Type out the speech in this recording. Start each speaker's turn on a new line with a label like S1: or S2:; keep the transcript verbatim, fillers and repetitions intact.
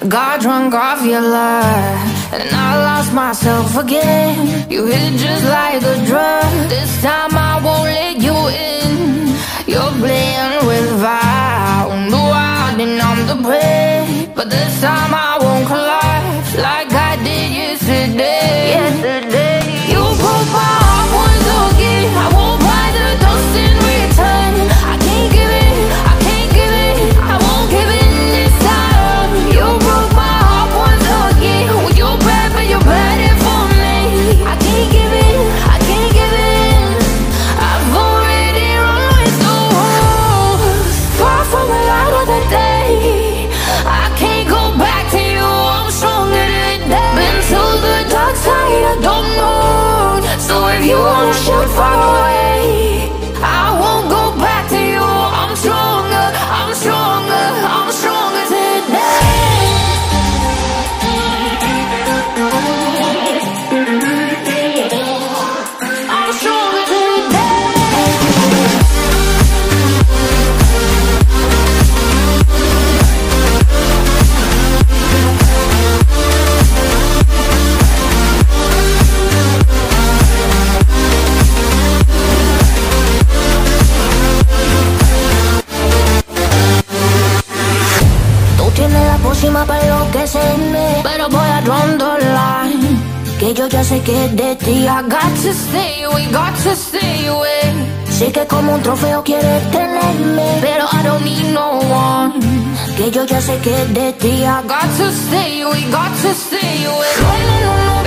S1: Got drunk off your love, and I lost myself again. You hit just like a drug. This time I won't let you in. You're playing with fire. No, I didn't, I'm the prey. But this time I won't collapse like I did yesterday. Yesterday, you broke my heart once again. I won't buy the dust in return. I can't give it, I can't give it, I won't give it this time. You broke my heart once again. Well, you're bad, but you're bad it for me. I can't give it, I can't give it. I've already run with the wolves. Far from the light of the day. I can't go back to you, I'm stronger today. Been to the dark side, I don't know. So if you wanna shoot far away, I won't go back to you. I'm stronger, I'm stronger, I'm stronger today. I'm stronger today. Tienes la pócima para enloquecerme, pero voy a draw the line. Que yo ya sé que es de ti. I got to stay away, got to stay away. Sé que como un trofeo quieres tenerme, pero I don't need no one. Que yo ya sé que es de ti. I got to stay away, got to stay away. No, no, no, no.